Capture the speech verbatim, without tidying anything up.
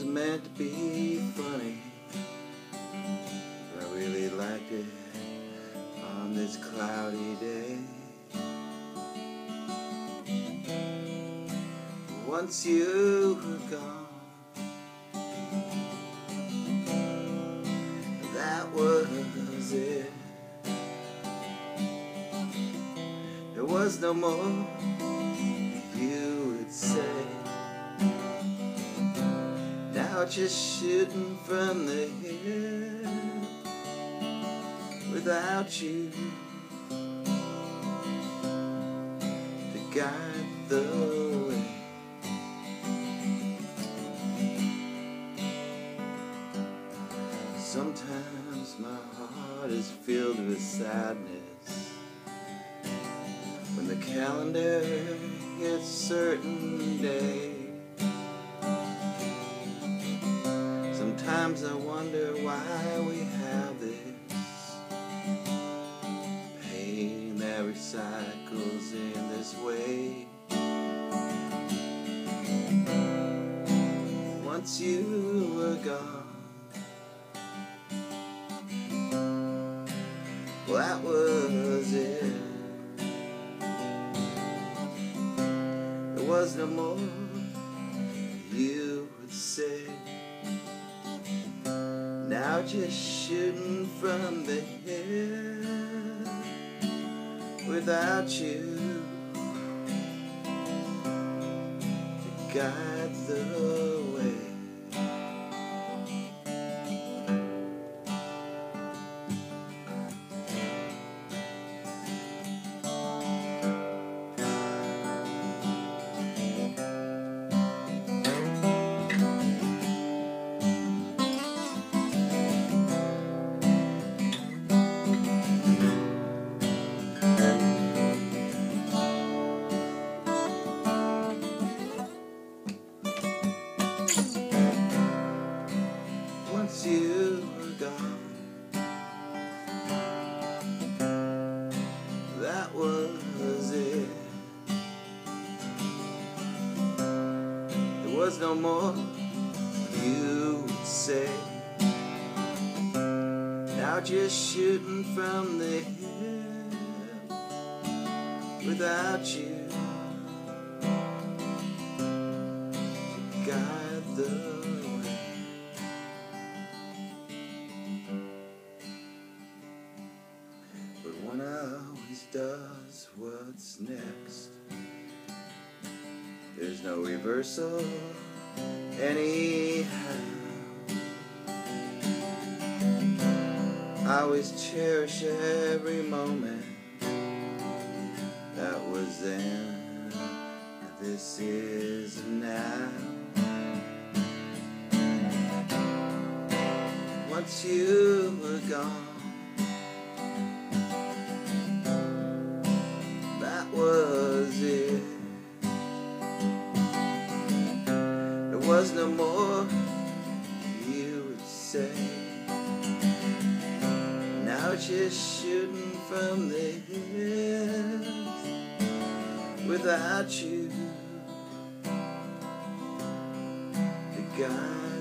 was meant to be funny. I really liked it on this cloudy day. Once you were gone, that was it. There was no more, you would say. Now just shooting from the hip without you to guide the way. Sometimes my heart is filled with sadness when the calendar hits certain day. Sometimes I wonder why we have this pain that recycles in this way. Once you were gone, well, that was it. There was no more, you would say. Now just shooting from the hip without you to guide the way. Once you were gone, that was it. There was no more, you would say. Now just shooting from the hip without you to guide the way. But one always does what's next. There's no reversal anyhow. I always cherish every moment that was then. This is now. Once you were gone, that was it. There was no more, you would say. Now just shooting from the hip without you to guide